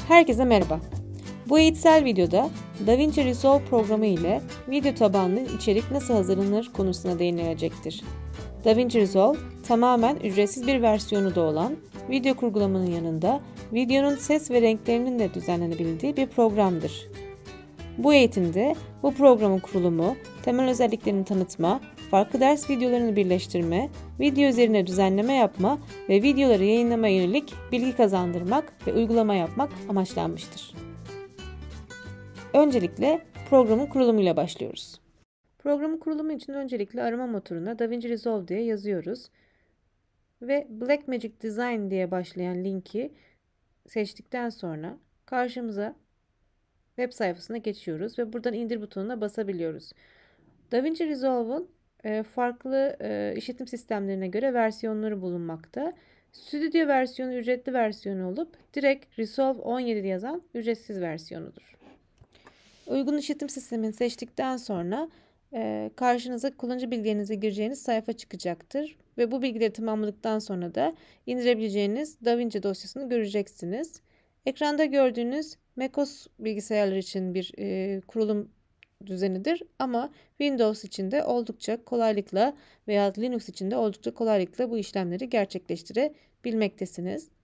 Herkese merhaba. Bu eğitsel videoda DaVinci Resolve programı ile video tabanlı içerik nasıl hazırlanır konusuna değinilecektir. DaVinci Resolve tamamen ücretsiz bir versiyonu da olan video kurgulamanın yanında videonun ses ve renklerinin de düzenlenebildiği bir programdır. Bu eğitimde bu programın kurulumu, temel özelliklerini tanıtma, farklı ders videolarını birleştirme, video üzerine düzenleme yapma ve videoları yayınlamaya yönelik bilgi kazandırmak ve uygulama yapmak amaçlanmıştır. Öncelikle programın kurulumuyla başlıyoruz. Programın kurulumu için öncelikle arama motoruna DaVinci Resolve diye yazıyoruz ve Blackmagic Design diye başlayan linki seçtikten sonra karşımıza web sayfasına geçiyoruz ve buradan indir butonuna basabiliyoruz. DaVinci Resolve'un farklı işletim sistemlerine göre versiyonları bulunmakta. Stüdyo versiyonu ücretli versiyonu olup direkt Resolve 17 yazan ücretsiz versiyonudur. Uygun işletim sistemini seçtikten sonra karşınıza kullanıcı bilgilerinizi gireceğiniz sayfa çıkacaktır. Ve bu bilgileri tamamladıktan sonra da indirebileceğiniz DaVinci dosyasını göreceksiniz. Ekranda gördüğünüz macOS bilgisayarlar için bir kurulum düzenidir ama Windows için de oldukça kolaylıkla veya Linux için de oldukça kolaylıkla bu işlemleri gerçekleştirebilmektesiniz.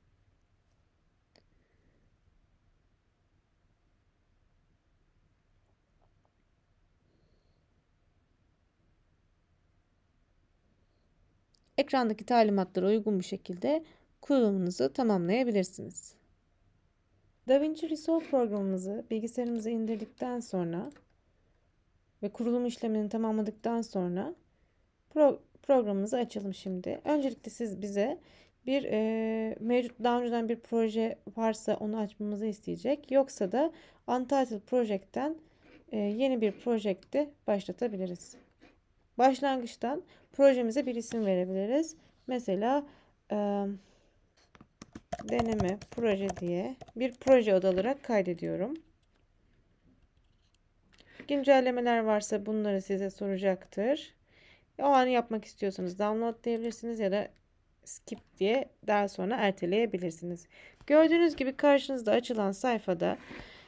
Ekrandaki talimatlara uygun bir şekilde kurulumunuzu tamamlayabilirsiniz. DaVinci Resolve programımızı bilgisayarımıza indirdikten sonra ve kurulum işlemini tamamladıktan sonra programımızı açalım şimdi. Öncelikle siz bize bir mevcut daha önceden bir proje varsa onu açmamızı isteyecek. Yoksa da Untitled Project'ten yeni bir projekte başlatabiliriz. Başlangıçtan projemize bir isim verebiliriz. Mesela deneme proje diye bir proje adı olarak kaydediyorum. Güncellemeler varsa bunları size soracaktır. O an yapmak istiyorsanız download diyebilirsiniz ya da skip diye daha sonra erteleyebilirsiniz. Gördüğünüz gibi karşınızda açılan sayfada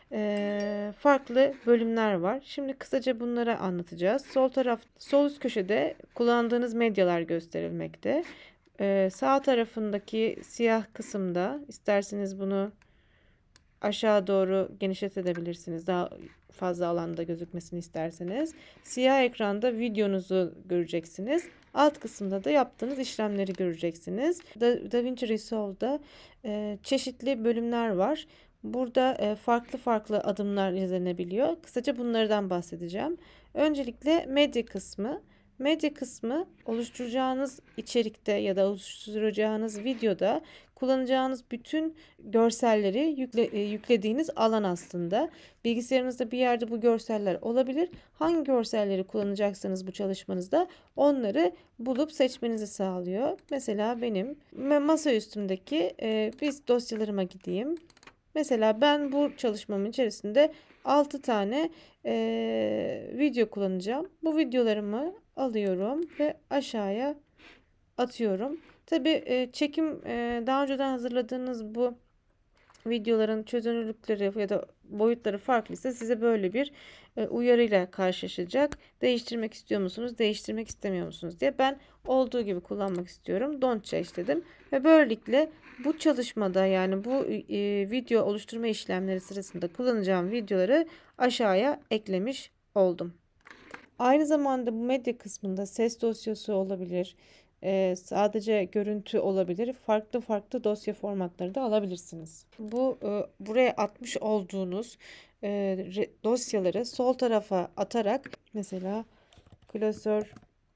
farklı bölümler var. Şimdi kısaca bunları anlatacağız. Sol üst köşede kullandığınız medyalar gösterilmekte. Sağ tarafındaki siyah kısımda isterseniz bunu aşağı doğru genişletebilirsiniz. Daha fazla alanda gözükmesini isterseniz. Siyah ekranda videonuzu göreceksiniz. Alt kısımda da yaptığınız işlemleri göreceksiniz. DaVinci Resolve'da çeşitli bölümler var. Burada farklı adımlar izlenebiliyor. Kısaca bunlardan bahsedeceğim. Öncelikle medya kısmı. Medya kısmı oluşturacağınız içerikte ya da oluşturacağınız videoda kullanacağınız bütün görselleri yüklediğiniz alan aslında. Bilgisayarınızda bir yerde bu görseller olabilir. Hangi görselleri kullanacaksanız bu çalışmanızda onları bulup seçmenizi sağlıyor. Mesela benim masa üstümdeki biz dosyalarıma gideyim. Mesela ben bu çalışmamın içerisinde 6 tane video kullanacağım. Bu videolarımı alıyorum ve aşağıya atıyorum. Tabii çekim daha önceden hazırladığınız bu videoların çözünürlükleri ya da boyutları farklıysa size böyle bir uyarıyla karşılaşacak. Değiştirmek istiyor musunuz, değiştirmek istemiyor musunuz diye. Ben olduğu gibi kullanmak istiyorum. Don't change dedim. Ve böylelikle bu çalışmada yani bu video oluşturma işlemleri sırasında kullanacağım videoları aşağıya eklemiş oldum. Aynı zamanda bu medya kısmında ses dosyası olabilir. Sadece görüntü olabilir. Farklı dosya formatları da alabilirsiniz. Buraya atmış olduğunuz dosyaları sol tarafa atarak mesela klasör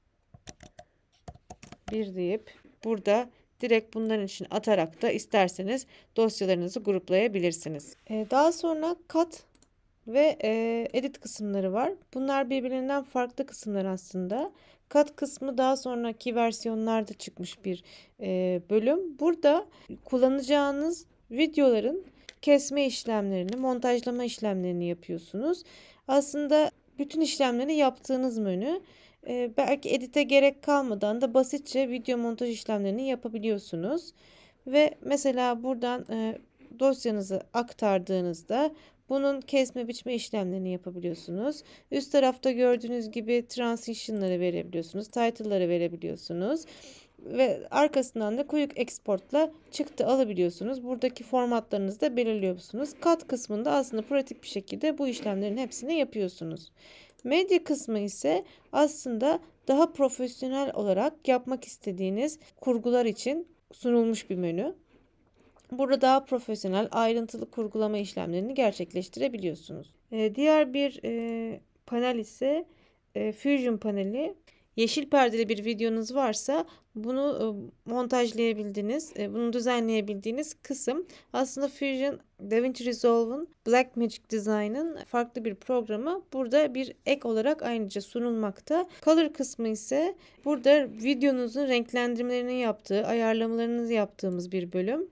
1 deyip burada direkt bunların için atarak da isterseniz dosyalarınızı gruplayabilirsiniz. Daha sonra cut ve edit kısımları var. Bunlar birbirinden farklı kısımlar aslında. Cut kısmı daha sonraki versiyonlarda çıkmış bir bölüm. Burada kullanacağınız videoların kesme işlemlerini, montajlama işlemlerini yapıyorsunuz. Aslında bütün işlemleri yaptığınız menü. Belki edite gerek kalmadan da basitçe video montaj işlemlerini yapabiliyorsunuz. Ve mesela buradan dosyanızı aktardığınızda bunun kesme biçme işlemlerini yapabiliyorsunuz. Üst tarafta gördüğünüz gibi transition'ları verebiliyorsunuz, title'ları verebiliyorsunuz. Ve arkasından da Quick Export'la çıktı alabiliyorsunuz. Buradaki formatlarınızı da belirliyorsunuz. Cut kısmında aslında pratik bir şekilde bu işlemlerin hepsini yapıyorsunuz. Medya kısmı ise aslında daha profesyonel olarak yapmak istediğiniz kurgular için sunulmuş bir menü. Burada daha profesyonel, ayrıntılı kurgulama işlemlerini gerçekleştirebiliyorsunuz. Diğer bir panel ise Fusion paneli. Yeşil perdeli bir videonuz varsa bunu montajlayabildiğiniz, bunu düzenleyebildiğiniz kısım aslında Fusion, DaVinci Resolve'un Blackmagic Design'ın farklı bir programı. Burada bir ek olarak ayrıca sunulmakta. Color kısmı ise burada videonuzun renklendirmelerini yaptığı, ayarlamalarını yaptığımız bir bölüm.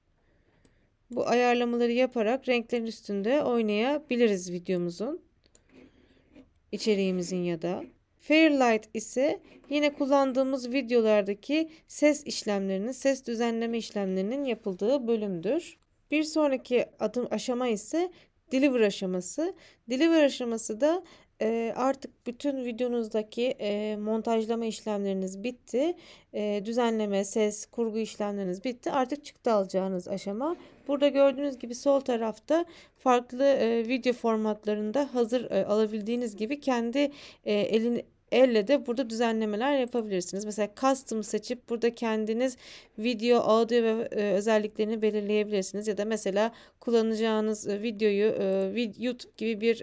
Bu ayarlamaları yaparak renklerin üstünde oynayabiliriz videomuzun, içeriğimizin ya da. Fairlight ise yine kullandığımız videolardaki ses işlemlerinin, ses düzenleme işlemlerinin yapıldığı bölümdür. Bir sonraki aşama ise Deliver aşaması. Deliver aşaması da artık bütün videonuzdaki montajlama işlemleriniz bitti. Düzenleme, ses, kurgu işlemleriniz bitti. Artık çıktı alacağınız aşama. Burada gördüğünüz gibi sol tarafta farklı video formatlarında hazır alabildiğiniz gibi kendi elle de burada düzenlemeler yapabilirsiniz. Mesela custom seçip burada kendiniz video, audio ve özelliklerini belirleyebilirsiniz. Ya da mesela kullanacağınız videoyu YouTube gibi bir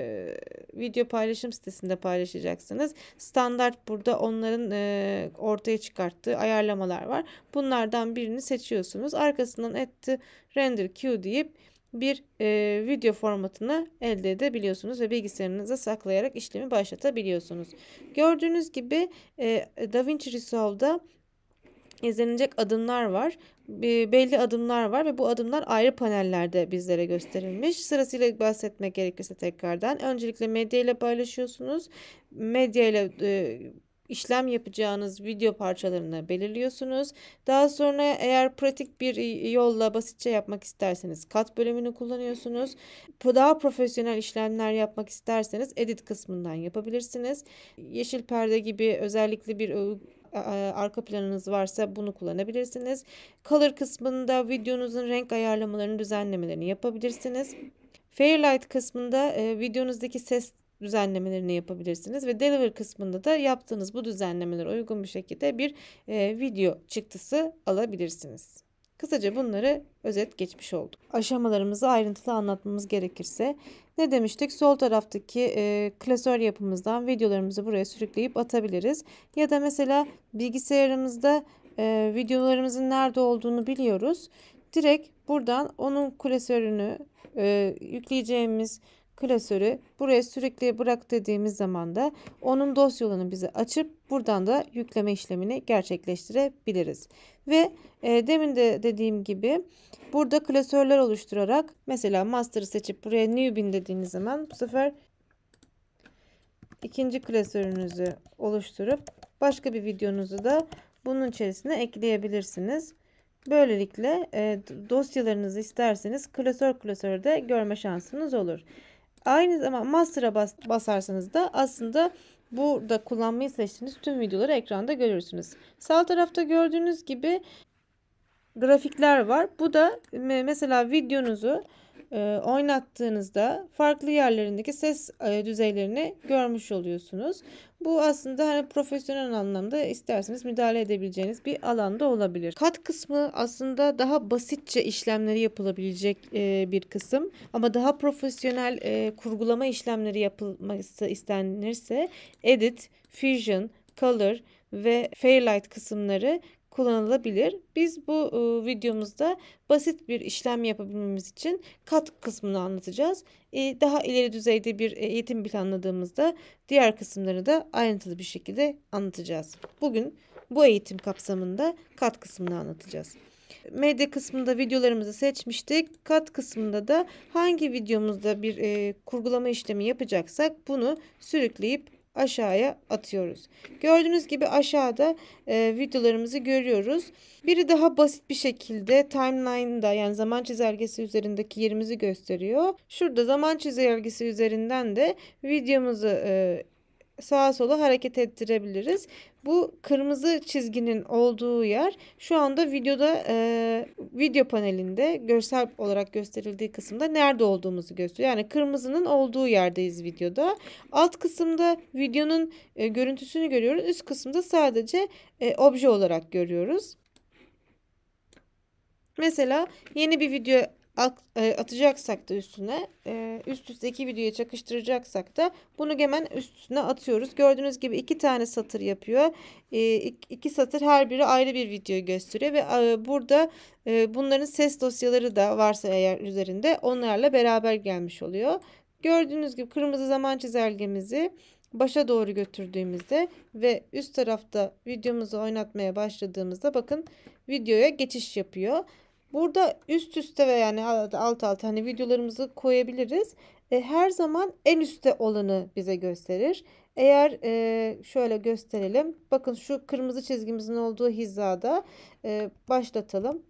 video paylaşım sitesinde paylaşacaksınız. Standart burada onların ortaya çıkarttığı ayarlamalar var. Bunlardan birini seçiyorsunuz. Arkasından add to render queue deyip bir video formatını elde edebiliyorsunuz ve bilgisayarınıza saklayarak işlemi başlatabiliyorsunuz. Gördüğünüz gibi DaVinci Resolve'da izlenecek adımlar var. Belli adımlar var ve bu adımlar ayrı panellerde bizlere gösterilmiş. Sırasıyla bahsetmek gerekirse tekrardan. Öncelikle medya ile paylaşıyorsunuz. Medya ile işlem yapacağınız video parçalarını belirliyorsunuz. Daha sonra eğer pratik bir yolla basitçe yapmak isterseniz cut bölümünü kullanıyorsunuz. Daha profesyonel işlemler yapmak isterseniz edit kısmından yapabilirsiniz. Yeşil perde gibi özellikle bir arka planınız varsa bunu kullanabilirsiniz. Color kısmında videonuzun renk ayarlamalarını, düzenlemelerini yapabilirsiniz. Fairlight kısmında videonuzdaki ses düzenlemelerini yapabilirsiniz ve Deliver kısmında da yaptığınız bu düzenlemelere uygun bir şekilde bir video çıktısı alabilirsiniz. Kısaca bunları özet geçmiş olduk. Aşamalarımızı ayrıntılı anlatmamız gerekirse ne demiştik? Sol taraftaki klasör yapımızdan videolarımızı buraya sürükleyip atabiliriz. Ya da mesela bilgisayarımızda videolarımızın nerede olduğunu biliyoruz. Direkt buradan onun klasörünü yükleyeceğimiz klasörü buraya sürükleye bırak dediğimiz zaman da onun dosyalarını bize açıp buradan da yükleme işlemini gerçekleştirebiliriz. Ve demin de dediğim gibi burada klasörler oluşturarak mesela master'ı seçip buraya new bin dediğiniz zaman bu sefer ikinci klasörünüzü oluşturup başka bir videonuzu da bunun içerisine ekleyebilirsiniz. Böylelikle dosyalarınızı isterseniz klasörde görme şansınız olur. Aynı zamanda master'a basarsanız da aslında burada kullanmayı seçtiğiniz tüm videoları ekranda görürsünüz. Sağ tarafta gördüğünüz gibi grafikler var. Bu da mesela videonuzu oynattığınızda farklı yerlerindeki ses düzeylerini görmüş oluyorsunuz. Bu aslında hani profesyonel anlamda isterseniz müdahale edebileceğiniz bir alanda olabilir. Cut kısmı aslında daha basitçe işlemleri yapılabilecek bir kısım. Ama daha profesyonel kurgulama işlemleri yapılması istenirse Edit, Fusion, Color ve Fairlight kısımları kullanılabilir. Biz bu videomuzda basit bir işlem yapabilmemiz için cut kısmını anlatacağız. Daha ileri düzeyde bir eğitim planladığımızda diğer kısımları da ayrıntılı bir şekilde anlatacağız. Bugün bu eğitim kapsamında cut kısmını anlatacağız. Medya kısmında videolarımızı seçmiştik. Cut kısmında da hangi videomuzda bir kurgulama işlemi yapacaksak bunu sürükleyip aşağıya atıyoruz. Gördüğünüz gibi aşağıda videolarımızı görüyoruz. Biri daha basit bir şekilde timeline'da, yani zaman çizelgesi üzerindeki yerimizi gösteriyor. Şurada zaman çizelgesi üzerinden de videomuzu sağa sola hareket ettirebiliriz. Bu kırmızı çizginin olduğu yer şu anda videoda video panelinde görsel olarak gösterildiği kısımda nerede olduğumuzu gösteriyor. Yani kırmızının olduğu yerdeyiz videoda. Alt kısımda videonun görüntüsünü görüyoruz. Üst kısımda sadece obje olarak görüyoruz. Mesela yeni bir video atacaksak da üstüne, üst üste iki videoyu çakıştıracaksak da bunu hemen üstüne atıyoruz. Gördüğünüz gibi 2 tane satır yapıyor. 2 satır, her biri ayrı bir videoyu gösteriyor ve burada bunların ses dosyaları da varsa eğer üzerinde, onlarla beraber gelmiş oluyor. Gördüğünüz gibi kırmızı zaman çizelgemizi başa doğru götürdüğümüzde ve üst tarafta videomuzu oynatmaya başladığımızda bakın videoya geçiş yapıyor. Burada üst üste ve yani alt alta hani videolarımızı koyabiliriz. Her zaman en üstte olanı bize gösterir. Eğer şöyle gösterelim. Bakın şu kırmızı çizgimizin olduğu hizada başlatalım.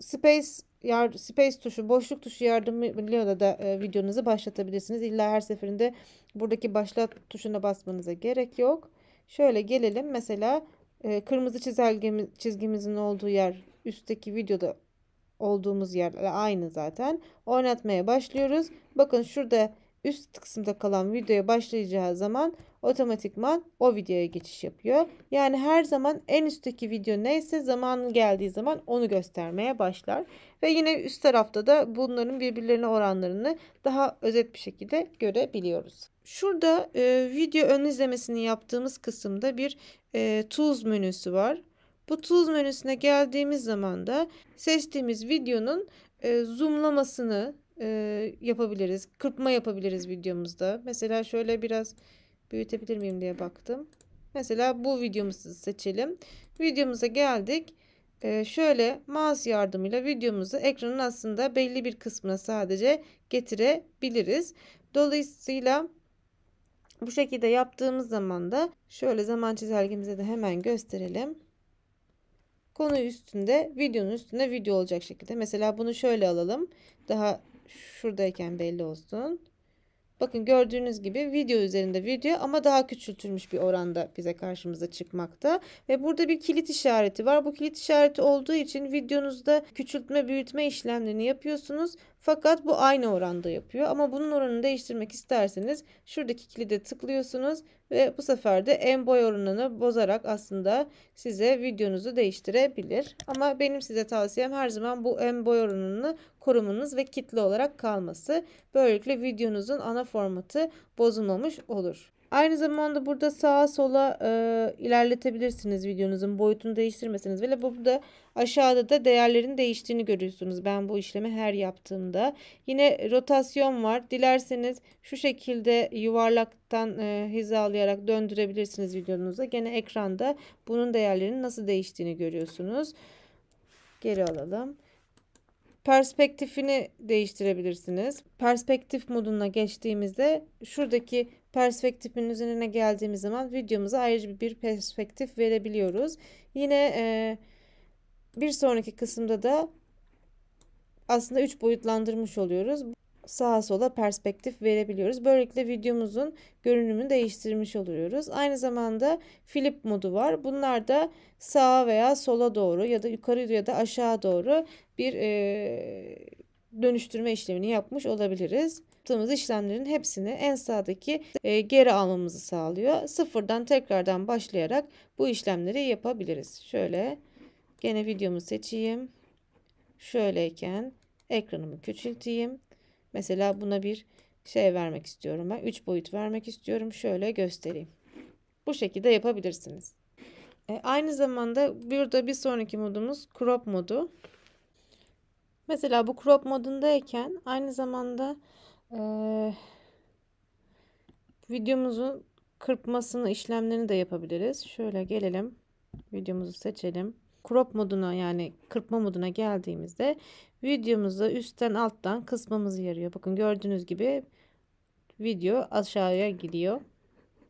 Space tuşu, boşluk tuşu yardımıyla da videonuzu başlatabilirsiniz. İlla her seferinde buradaki başlat tuşuna basmanıza gerek yok. Şöyle gelelim. Mesela kırmızı çizgimizin olduğu yer üstteki videoda olduğumuz yerle aynı zaten. Oynatmaya başlıyoruz. Bakın şurada üst kısımda kalan videoya başlayacağı zaman otomatikman o videoya geçiş yapıyor. Yani her zaman en üstteki video neyse zamanı geldiği zaman onu göstermeye başlar. Ve yine üst tarafta da bunların birbirlerine oranlarını daha özet bir şekilde görebiliyoruz. Şurada video ön izlemesini yaptığımız kısımda bir Tools menüsü var. Bu Tools menüsüne geldiğimiz zaman da seçtiğimiz videonun zoomlamasını yapabiliriz. Kırpma yapabiliriz videomuzda. Mesela şöyle biraz büyütebilir miyim diye baktım. Mesela bu videomuzu seçelim. Videomuza geldik. Şöyle mouse yardımıyla videomuzu ekranın aslında belli bir kısmına sadece getirebiliriz. Dolayısıyla bu şekilde yaptığımız zaman da şöyle zaman çizelgemize de hemen gösterelim. Konu üstünde, videonun üstünde video olacak şekilde. Mesela bunu şöyle alalım. Daha şuradayken belli olsun. Bakın gördüğünüz gibi video üzerinde video ama daha küçültülmüş bir oranda bize karşımıza çıkmakta. Ve burada bir kilit işareti var. Bu kilit işareti olduğu için videonuzda küçültme büyütme işlemlerini yapıyorsunuz. Fakat bu aynı oranda yapıyor. Ama bunun oranını değiştirmek isterseniz şuradaki kilide tıklıyorsunuz. Ve bu sefer de en boy oranını bozarak aslında size videonuzu değiştirebilir. Ama benim size tavsiyem her zaman bu en boy oranını korumanız ve kilitli olarak kalması. Böylelikle videonuzun ana formatı bozulmamış olur. Aynı zamanda burada sağa sola ilerletebilirsiniz videonuzun boyutunu değiştirmeseniz. Ve burada aşağıda da değerlerin değiştiğini görüyorsunuz. Ben bu işlemi her yaptığımda. Yine rotasyon var. Dilerseniz şu şekilde yuvarlaktan hizalayarak döndürebilirsiniz videonuza. Gene ekranda bunun değerlerinin nasıl değiştiğini görüyorsunuz. Geri alalım. Perspektifini değiştirebilirsiniz. Perspektif moduna geçtiğimizde şuradaki perspektifin üzerine geldiğimiz zaman videomuza ayrıca bir perspektif verebiliyoruz. Yine bir sonraki kısımda da aslında 3 boyutlandırmış oluyoruz. Sağa sola perspektif verebiliyoruz. Böylelikle videomuzun görünümünü değiştirmiş oluyoruz. Aynı zamanda flip modu var. Bunlar da sağa veya sola doğru ya da yukarı ya da aşağı doğru bir dönüştürme işlemini yapmış olabiliriz. Yaptığımız işlemlerin hepsini en sağdaki geri almamızı sağlıyor. Sıfırdan tekrardan başlayarak bu işlemleri yapabiliriz. Şöyle gene videomu seçeyim. Şöyleyken ekranımı küçülteyim. Mesela buna bir şey vermek istiyorum ben. 3 boyut vermek istiyorum. Şöyle göstereyim. Bu şekilde yapabilirsiniz. Aynı zamanda burada bir sonraki modumuz crop modu. Mesela bu crop modundayken aynı zamanda videomuzun kırpmasını, işlemlerini de yapabiliriz. Şöyle gelelim. Videomuzu seçelim. Crop moduna, yani kırpma moduna geldiğimizde videomuzu üstten alttan kısmamızı yarıyor. Bakın gördüğünüz gibi video aşağıya gidiyor.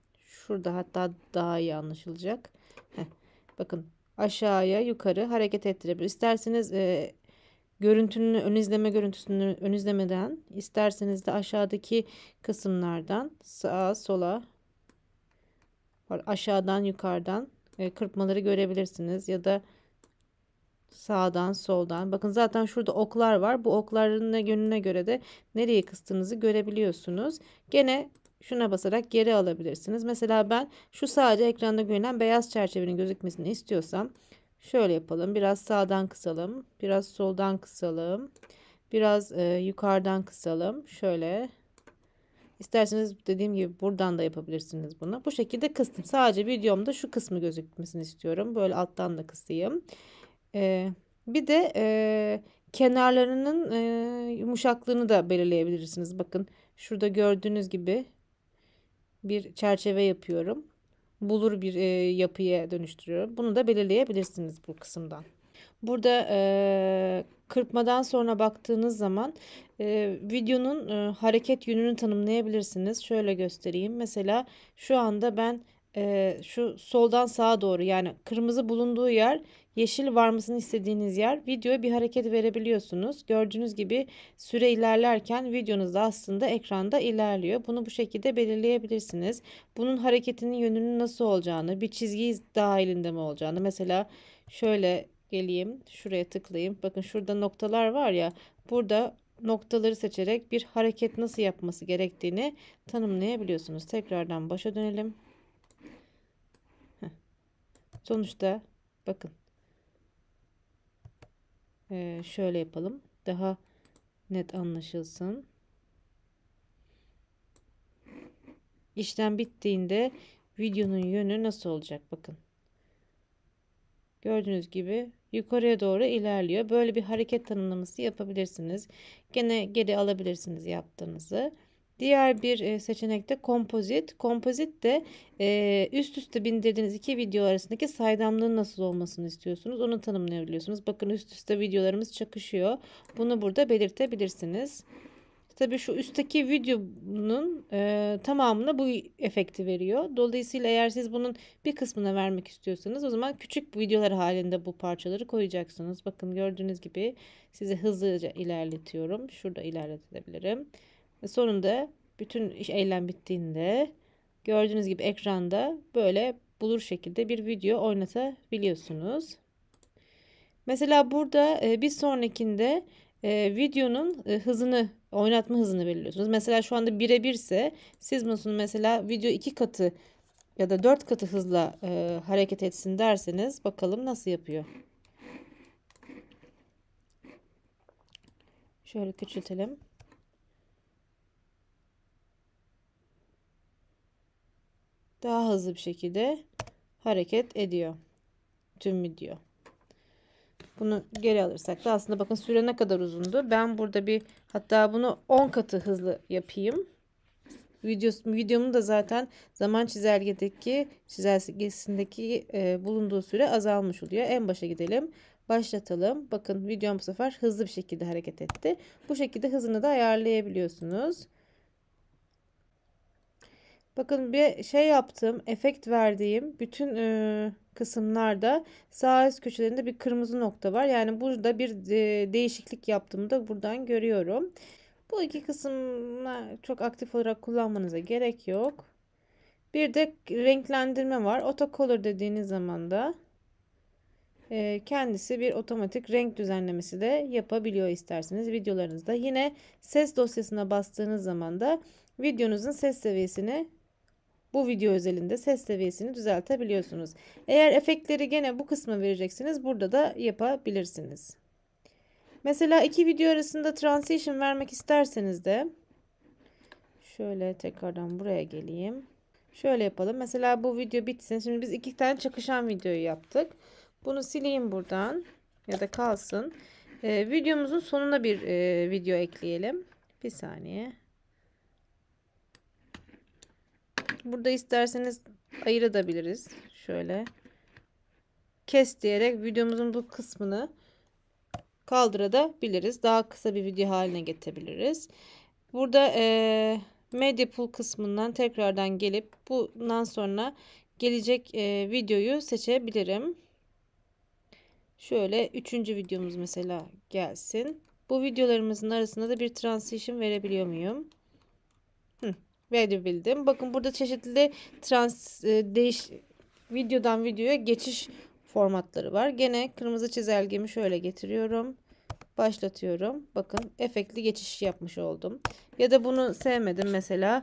Şurada hatta daha iyi anlaşılacak. Heh. Bakın aşağıya yukarı hareket ettirebilir. İsterseniz görüntünün görüntüsünü ön izlemeden, isterseniz de aşağıdaki kısımlardan sağa sola, aşağıdan yukarıdan kırpmaları görebilirsiniz ya da sağdan soldan. Bakın zaten şurada oklar var. Bu okların yönüne göre de nereye kıstığınızı görebiliyorsunuz. Gene şuna basarak geri alabilirsiniz. Mesela ben şu sadece ekranda görünen beyaz çerçevenin gözükmesini istiyorsam şöyle yapalım. Biraz sağdan kısalım. Biraz soldan kısalım. Biraz yukarıdan kısalım. Şöyle. İsterseniz dediğim gibi buradan da yapabilirsiniz bunu. Bu şekilde kıstım. Sadece videomda şu kısmı gözükmesini istiyorum. Böyle alttan da kısayım. Bir de kenarlarının yumuşaklığını da belirleyebilirsiniz. Bakın şurada gördüğünüz gibi bir çerçeve yapıyorum. Bulur bir yapıya dönüştürüyorum. Bunu da belirleyebilirsiniz bu kısımdan. Burada kırpmadan sonra baktığınız zaman videonun hareket yönünü tanımlayabilirsiniz. Şöyle göstereyim. Mesela şu anda ben şu soldan sağa doğru, yani kırmızı bulunduğu yer yeşil varmasını istediğiniz yer, videoya bir hareket verebiliyorsunuz. Gördüğünüz gibi süre ilerlerken videonuz da aslında ekranda ilerliyor. Bunu bu şekilde belirleyebilirsiniz. Bunun hareketinin yönünün nasıl olacağını, bir çizgi dahilinde mi olacağını, mesela şöyle geleyim, şuraya tıklayayım. Bakın şurada noktalar var ya, burada noktaları seçerek bir hareket nasıl yapması gerektiğini tanımlayabiliyorsunuz. Tekrardan başa dönelim. Sonuçta bakın şöyle yapalım. Daha net anlaşılsın. İşlem bittiğinde videonun yönü nasıl olacak? Bakın. Gördüğünüz gibi yukarıya doğru ilerliyor. Böyle bir hareket tanımlaması yapabilirsiniz. Gene geri alabilirsiniz yaptığınızı. Diğer bir seçenek de kompozit. Kompozit de üst üste bindirdiğiniz iki video arasındaki saydamlığın nasıl olmasını istiyorsunuz. Onu tanımlayabiliyorsunuz. Bakın üst üste videolarımız çakışıyor. Bunu burada belirtebilirsiniz. Tabii şu üstteki videonun tamamına bu efekti veriyor. Dolayısıyla eğer siz bunun bir kısmına vermek istiyorsanız o zaman küçük videolar halinde bu parçaları koyacaksınız. Bakın gördüğünüz gibi size hızlıca ilerletiyorum. Şurada ilerletebilirim. Ve sonunda bütün eylem bittiğinde gördüğünüz gibi ekranda böyle bulur şekilde bir video oynatabiliyorsunuz. Mesela burada bir sonrakinde videonun oynatma hızını belirliyorsunuz. Mesela şu anda 1'e 1 ise siz bunu mesela video 2 katı ya da 4 katı hızla hareket etsin derseniz bakalım nasıl yapıyor. Şöyle küçültelim. Daha hızlı bir şekilde hareket ediyor tüm video. Bunu geri alırsak da aslında bakın süre ne kadar uzundu. Ben burada hatta bunu 10 katı hızlı yapayım. Videomun da zaten zaman çizelgesindeki bulunduğu süre azalmış oluyor. En başa gidelim. Başlatalım. Bakın videom bu sefer hızlı bir şekilde hareket etti. Bu şekilde hızını da ayarlayabiliyorsunuz. Bakın bir şey yaptım. Efekt verdiğim bütün kısımlarda sağ üst köşelerinde bir kırmızı nokta var. Yani burada bir değişiklik yaptığımı da buradan görüyorum. Bu iki kısımla çok aktif olarak kullanmanıza gerek yok. Bir de renklendirme var. Autocolor dediğiniz zaman da kendisi bir otomatik renk düzenlemesi de yapabiliyor isterseniz videolarınızda. Yine ses dosyasına bastığınız zaman da videonuzun ses seviyesini, bu video özelinde ses seviyesini düzeltebiliyorsunuz. Eğer efektleri gene bu kısma vereceksiniz, burada da yapabilirsiniz. Mesela iki video arasında transition vermek isterseniz de şöyle tekrardan buraya geleyim. Şöyle yapalım. Mesela bu video bitsin. Şimdi biz iki tane çakışan videoyu yaptık. Bunu sileyim buradan ya da kalsın. Videomuzun sonuna bir video ekleyelim. Bir saniye. Burada isterseniz ayırabiliriz. Şöyle kes diyerek videomuzun bu kısmını kaldırabiliriz. Daha kısa bir video haline getirebiliriz. Burada Media Pool kısmından tekrardan gelip bundan sonra gelecek videoyu seçebilirim. Şöyle 3. videomuz mesela gelsin. Bu videolarımızın arasında da bir transition verebiliyor muyum? Verebildim. Bakın burada çeşitli videodan videoya geçiş formatları var. Gene kırmızı çizelgemi şöyle getiriyorum. Başlatıyorum. Bakın efektli geçiş yapmış oldum. Ya da bunu sevmedim mesela.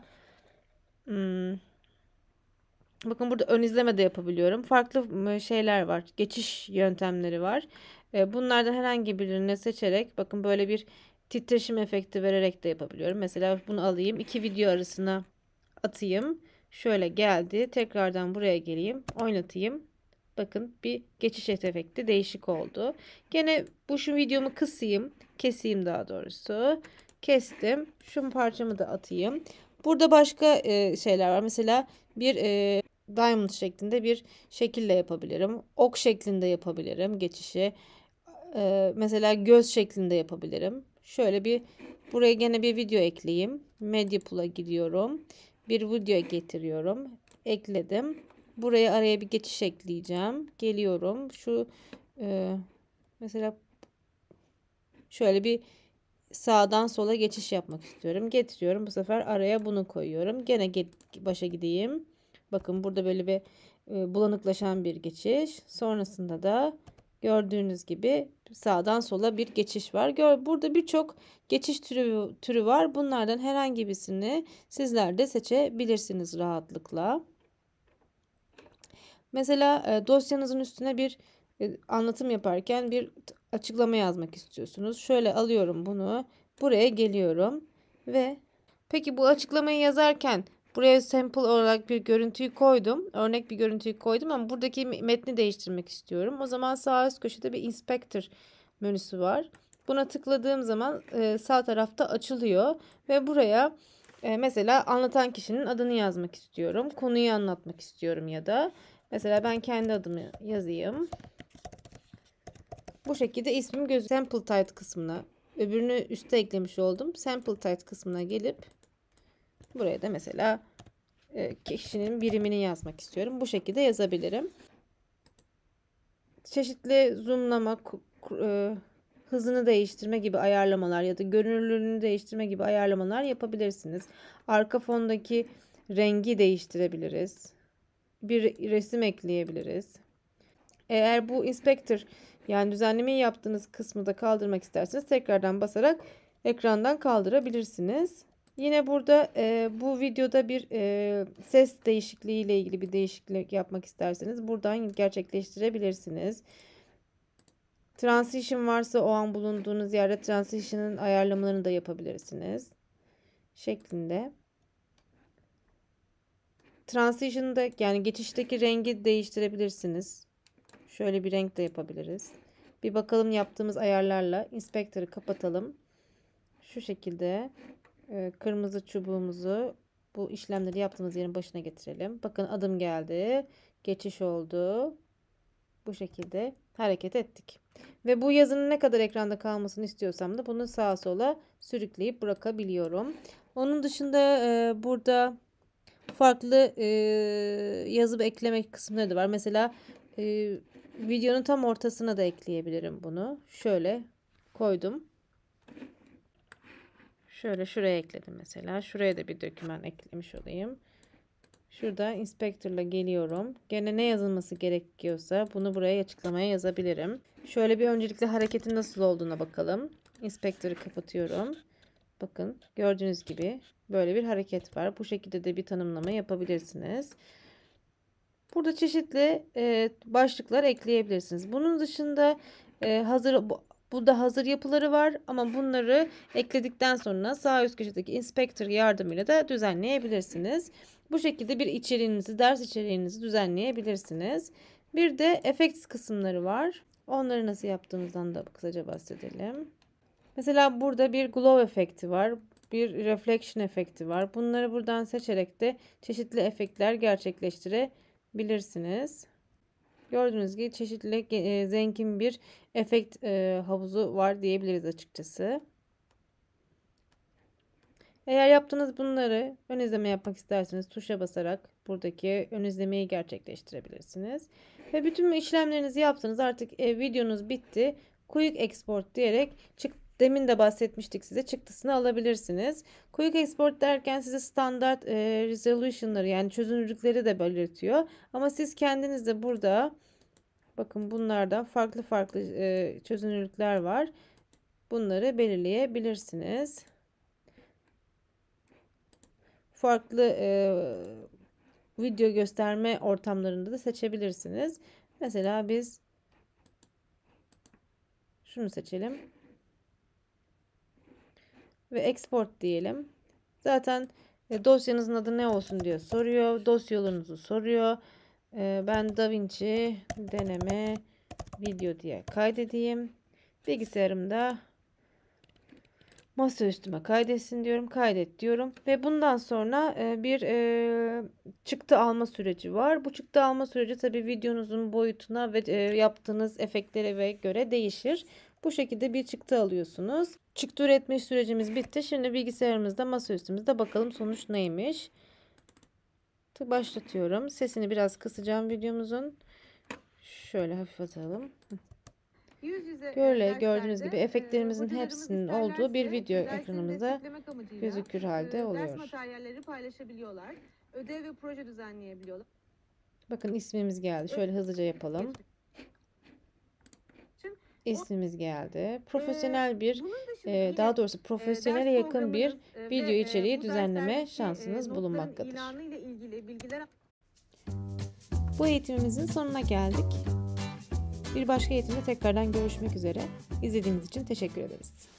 Bakın burada ön izleme de yapabiliyorum. Farklı şeyler var. Geçiş yöntemleri var. Bunlardan herhangi birini seçerek bakın böyle bir titreşim efekti vererek de yapabiliyorum. Mesela bunu alayım. 2 video arasına atayım. Şöyle geldi. Tekrardan buraya geleyim. Oynatayım. Bakın bir geçiş efekti değişik oldu. Gene şu videomu kısayım. Keseyim daha doğrusu. Kestim. Şu parçamı da atayım. Burada başka şeyler var. Mesela bir diamond şeklinde bir şekille yapabilirim. Ok şeklinde yapabilirim geçişi. Mesela göz şeklinde yapabilirim. Şöyle buraya gene bir video ekleyeyim. Media Pool'a gidiyorum. Bir video getiriyorum. Ekledim. Buraya araya bir geçiş ekleyeceğim. Geliyorum. Mesela şöyle bir sağdan sola geçiş yapmak istiyorum. Getiriyorum. Bu sefer araya bunu koyuyorum. Gene başa gideyim. Bakın burada böyle bir bulanıklaşan bir geçiş. Sonrasında da gördüğünüz gibi sağdan sola bir geçiş var. Burada birçok geçiş türü var. Bunlardan herhangi birisini sizler de seçebilirsiniz rahatlıkla. Mesela dosyanızın üstüne bir anlatım yaparken bir açıklama yazmak istiyorsunuz. Şöyle alıyorum bunu. Buraya geliyorum ve peki bu açıklamayı yazarken buraya sample olarak bir görüntüyü koydum. Örnek bir görüntüyü koydum ama buradaki metni değiştirmek istiyorum. O zaman sağ üst köşede bir inspector menüsü var. Buna tıkladığım zaman sağ tarafta açılıyor ve buraya mesela anlatan kişinin adını yazmak istiyorum. Konuyu anlatmak istiyorum ya da mesela ben kendi adımı yazayım. Bu şekilde ismim sample type kısmına, öbürünü üste eklemiş oldum. Sample type kısmına gelip buraya da mesela kişinin birimini yazmak istiyorum. Bu şekilde yazabilirim. Çeşitli zoomlama, hızını değiştirme gibi ayarlamalar ya da görünürlüğünü değiştirme gibi ayarlamalar yapabilirsiniz. Arka fondaki rengi değiştirebiliriz. Bir resim ekleyebiliriz. Eğer bu inspector yani düzenlemeyi yaptığınız kısmı da kaldırmak isterseniz tekrardan basarak ekrandan kaldırabilirsiniz. Yine burada bu videoda bir ses değişikliği ile ilgili bir değişiklik yapmak isterseniz buradan gerçekleştirebilirsiniz. Transition varsa o an bulunduğunuz yerde transition'ın ayarlamalarını da yapabilirsiniz. Şeklinde. Transition'da yani geçişteki rengi değiştirebilirsiniz. Şöyle bir renk de yapabiliriz. Bir bakalım yaptığımız ayarlarla inspektörü kapatalım. Şu şekilde kırmızı çubuğumuzu bu işlemleri yaptığımız yerin başına getirelim. Bakın adım geldi. Geçiş oldu. Bu şekilde hareket ettik. Ve bu yazının ne kadar ekranda kalmasını istiyorsam da bunu sağa sola sürükleyip bırakabiliyorum. Onun dışında burada farklı yazı eklemek kısımları da var. Mesela videonun tam ortasına da ekleyebilirim bunu. Şöyle koydum. Şöyle şuraya ekledim mesela. Şuraya da bir doküman eklemiş olayım. Şurada inspector'la geliyorum. Gene ne yazılması gerekiyorsa bunu buraya açıklamaya yazabilirim. Şöyle bir öncelikle hareketin nasıl olduğuna bakalım. Inspector'ı kapatıyorum. Bakın gördüğünüz gibi böyle bir hareket var. Bu şekilde de bir tanımlama yapabilirsiniz. Burada çeşitli başlıklar ekleyebilirsiniz. Bunun dışında burada hazır yapıları var ama bunları ekledikten sonra sağ üst köşedeki inspector yardımıyla da düzenleyebilirsiniz. Bu şekilde bir ders içeriğinizi düzenleyebilirsiniz. Bir de effects kısımları var. Onları nasıl yaptığımızdan da kısaca bahsedelim. Mesela burada bir glow efekti var. Bir reflection efekti var. Bunları buradan seçerek de çeşitli efektler gerçekleştirebilirsiniz. Gördüğünüz gibi çeşitli zengin bir efekt havuzu var diyebiliriz açıkçası. Eğer yaptığınız bunları ön izleme yapmak isterseniz tuşa basarak buradaki ön izlemeyi gerçekleştirebilirsiniz. Ve bütün bu işlemlerinizi yaptınız. Artık videonuz bitti. Quick Export diyerek demin de bahsetmiştik size, çıktısını alabilirsiniz. Quick Export derken size standart resolution'ları yani çözünürlükleri de belirtiyor. Ama siz kendiniz de burada bakın bunlardan farklı farklı çözünürlükler var. Bunları belirleyebilirsiniz. Farklı video gösterme ortamlarında da seçebilirsiniz. Mesela biz şunu seçelim. Ve export diyelim. Zaten dosyanızın adı ne olsun diye soruyor. Dosyalarınızı soruyor. Ben DaVinci deneme video diye kaydedeyim. Bilgisayarımda masa üstüme kaydetsin diyorum. Kaydet diyorum. Ve bundan sonra bir çıktı alma süreci var. Bu çıktı alma süreci tabii videonuzun boyutuna ve yaptığınız efektlere göre değişir. Bu şekilde bir çıktı alıyorsunuz. Çıktı üretme sürecimiz bitti. Şimdi bilgisayarımızda, masa üstümüzde bakalım sonuç neymiş. Başlatıyorum. Sesini biraz kısacağım videomuzun. Şöyle hafif atalım. Böyle gördüğünüz gibi efektlerimizin hepsinin olduğu bir video ekranımızda gözükür halde oluyor. Ders materyalleri paylaşabiliyorlar. Ödev ve proje düzenleyebiliyorlar. Bakın ismimiz geldi. Şöyle hızlıca yapalım. İsmimiz geldi. Profesyonel bir, daha doğrusu profesyonele yakın bir video içeriği düzenleme şansınız bulunmaktadır. Bu eğitimimizin sonuna geldik. Bir başka eğitimde tekrardan görüşmek üzere. İzlediğiniz için teşekkür ederiz.